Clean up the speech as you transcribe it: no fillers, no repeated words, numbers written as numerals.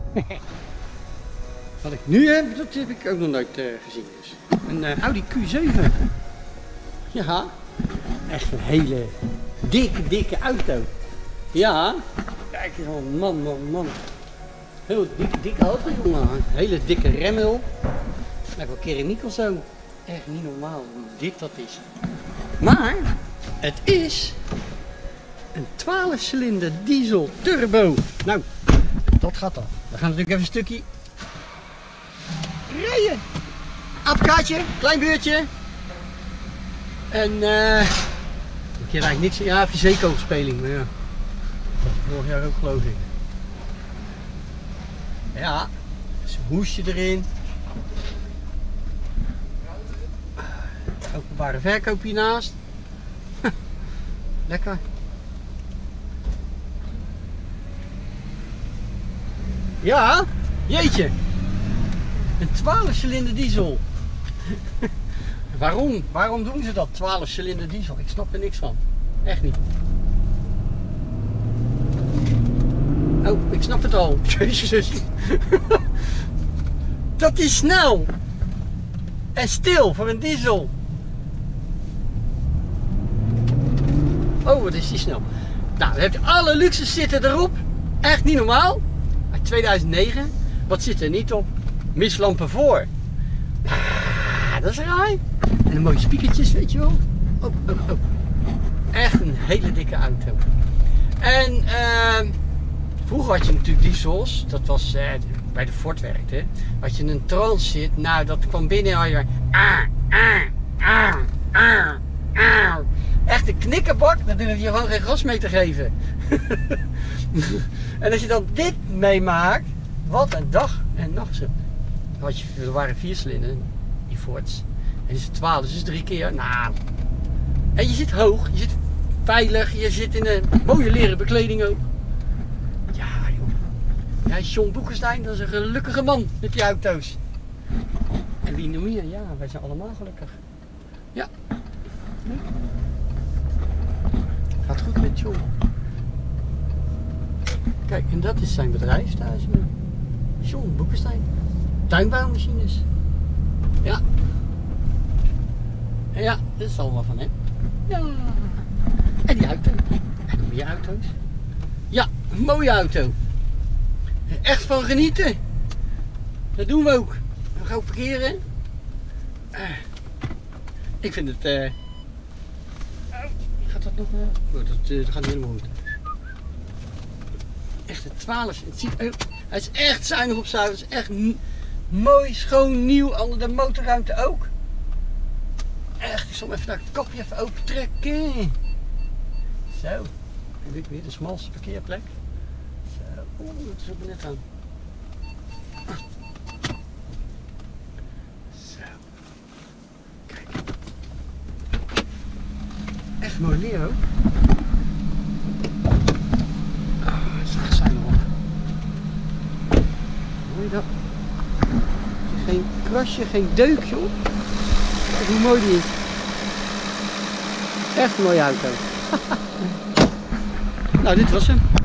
Wat ik nu heb, dat heb ik ook nog nooit gezien. Dus. Een Audi Q7. Ja, echt een hele dikke auto. Ja, kijk eens al, man. Heel dikke auto, jongen. Hele dikke remmen. Lijkt wel keramiek of zo. Echt niet normaal hoe dik dat is. Maar het is een 12-cilinder diesel turbo. Nou, dat gaat dan. We gaan natuurlijk even een stukje rijden. Appkaartje, klein beurtje. En ik heb eigenlijk niks. Ja, even zeekogelspeling, maar ja. Dat is vorig jaar ook, geloof ik. Ja, dus een hoesje erin. Openbare verkoop hiernaast. Lekker. Ja, jeetje. Een 12-cilinder diesel. Waarom doen ze dat? 12-cilinder diesel? Ik snap er niks van. Echt niet. Oh, ik snap het al. Jezus. Dat is snel. En stil voor een diesel. Oh, wat is die snel. Nou, dan heb je alle luxes zitten erop. Echt niet normaal. Uit 2009. Wat zit er niet op? Mislampen voor. Ah, dat is raar. En de mooie spiekertjes, weet je wel. Oh. Echt een hele dikke auto. En vroeger had je natuurlijk diesels. Dat was bij de Ford werkte. Had je een Transit. Nou, dat kwam binnen en had je echt een knikkerbak. Dan durf je gewoon geen gas mee te geven. En als je dan dit meemaakt. Wat een dag en nacht. Er waren 4 cilinders, die Fords. En is het 12, dus 3 keer. Nou. En je zit hoog, je zit veilig, je zit in een mooie leren bekleding ook. Ja, joh. Ja, John Boekenstein, dat is een gelukkige man met die auto's. En wie noem je? Ja, wij zijn allemaal gelukkig. Ja. Gaat goed met John. Kijk, en dat is zijn bedrijf thuis. John Boekenstein. Tuinbouwmachines. Ja. Ja, dat is allemaal van hem. Ja. En die auto. En nog meer auto's. Ja, een mooie auto. Echt van genieten. Dat doen we ook. We gaan ook parkeren. Ik vind het... Gaat dat nog... dat gaat niet helemaal goed. Echt een 12. Het ziet, hij is echt zuinig op zout. Het is echt mooi, schoon, nieuw. Onder de motorruimte ook. Echt, ik zal hem even het kapje even open trekken. Zo. Heb ik weer de smalste parkeerplek. Zo. Oeh, dat is ook net aan. Zo. Kijk. Echt mooi leer ook. Echt zuinig op. Hoor je dat? Geen krasje, geen deukje op. Kijk hoe mooi die is. Echt een mooie auto. Nou, dit was hem.